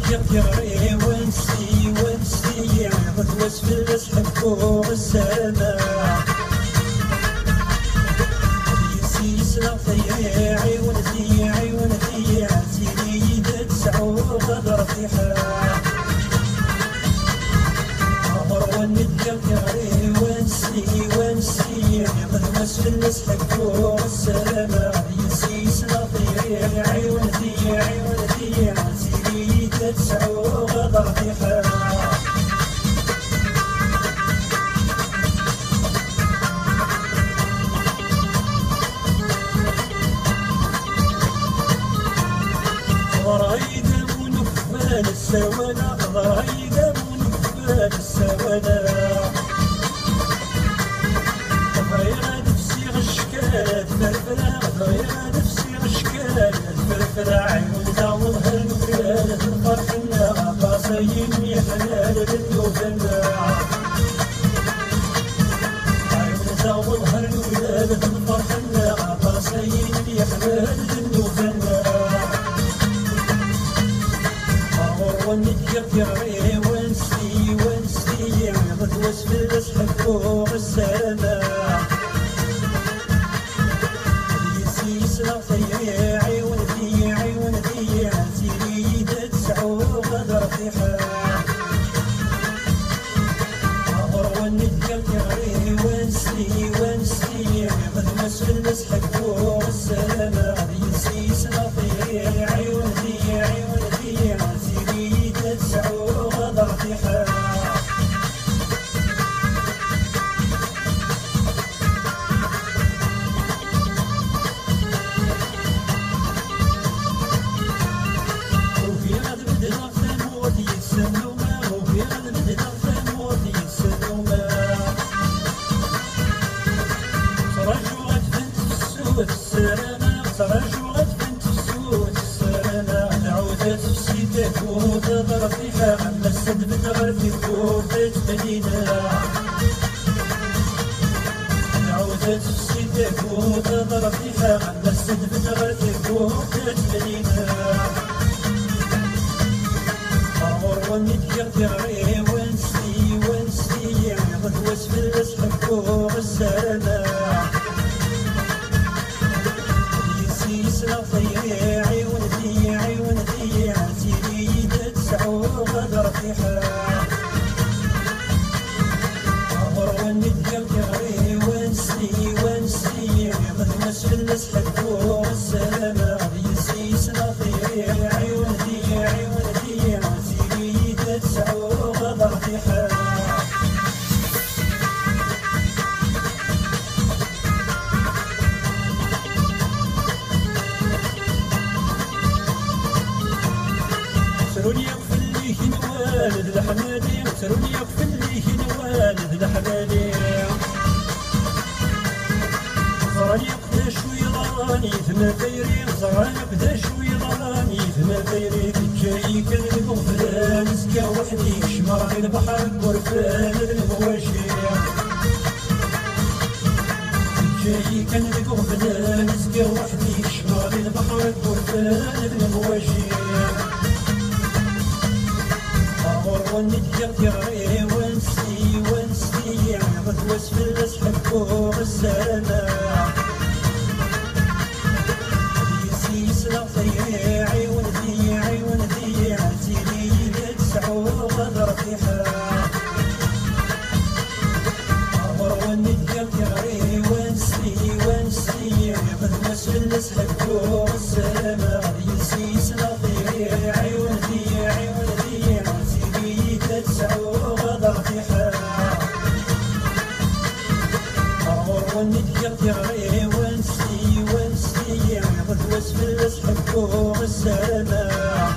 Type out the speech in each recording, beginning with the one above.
يغري ونسي ونسي غدوس في الاسحب فوق السماء يسيسنا ضيعي ونذيعي ونذيع سيدي تسعو غدر في حال عمر ونتيق يغري ونسي ونسي غدوس في الاسحب فوق السماء يسيسنا ضيعي ونذيعي ونذيع سيدي تسعو غدر في حال ضرايد ونفال السوالة ضرايد ونفال السوالة غير نفسي غشكال الفرفرة غير نفسي غشكال الفرفرة عيونها وظهر نفال الفرحنا قاصين يا حلال بالنوفنا عيونها وظهر نفال الفرحنا قاصين يا حلال بالنوفنا ونتيق يغري ونسي ونسي غدوس في الاسحب فوق السماء يسيسنا ضيعي ونذيعي ونذيع سيدي تسعو غدر في حال عمر ونتيق يغري ونسي ونسي غدوس في الاسحب فوق السماء يسيسنا ضيعي ونذيعي ونذيع تسعو غدر في حال وفي غد بدنا ثمود يتسنوا ما وفي غد بدنا ثمود يتسنوا ما خرجوا غدفنت في السود السلامة خرجوا غدفنت في السود السلامة عودت في سيدك وتضرب في حال مسد بتغرب في كوفة مدينة عودت في سيدك وتضرب في حال مسد بتغرب في كوفة مدينة عمر ونتيق يغري ونسي ونسي غدوس في الاسحب فوق السماء يسيسنا ضيعي ونذيعي ونذيع سيدي تسعو غدر في حال عمر ونتيق يغري ونسي ونسي غدوس في الاسحب فوق السماء يسيسنا ضيعي ونذيعي ونذيع سيدي تسعو غدر في حال سروني يغفر ليه نوالد الحمادي سروني يغفر ليه نوالد الحمادي زراني يقدا شوي ضراني ثما ثيري زراني يقدا شوي ضراني ثما ثيري جاي كان المغفلان نسكا وحدي شمر البحر ورفان المواشي جاي كان المغفلان نسكا وحدي شمر البحر ورفان المواشي ونتيق يغري ونسي ونسي غدوس في الاسحب فوق السماء يسيسنا ضيعي ونذيعي ونذيع سيدي تسعو غدر في حال عمر ونتيق يغري ونسي ونسي غدوس في الاسحب فوق السماء يسيسنا ضيعي ونذيعي ونذيع تسعو غدر في حال عمر ونتيق يغري ونسي ونسي غدوس في الاسحب فوق السماء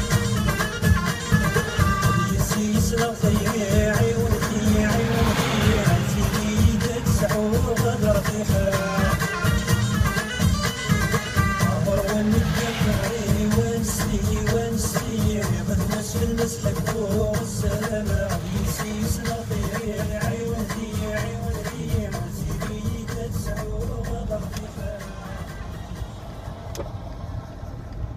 يسيسنا ضيعي ونذيعي ونذيع سيدي تسعو غدر في حال عمر ونتيق يغري ونسي ونسي غدوس في الاسحب فوق السماء يسيسنا ضيعي ونذيعي ونذيع سيدي تسعو غدر في حال